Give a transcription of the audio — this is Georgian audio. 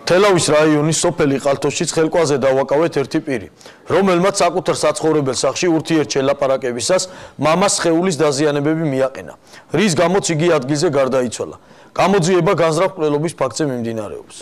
თელავის რაიონის სოფელი ყალთოშიც ხელკვაზე დავაკავეთ ერთი პირი, რომელმაც საკუთარ საცხოვრებელ სახლში ურთიერთ შელაპარაკებისას მამას სხეულის დაზიანებები მიაყენა, რის გამოც იგი ადგილზე გარდაიცვალა. გამოძიება განზრახ მკვლელობის ფაქტზე მიმდინარეობს.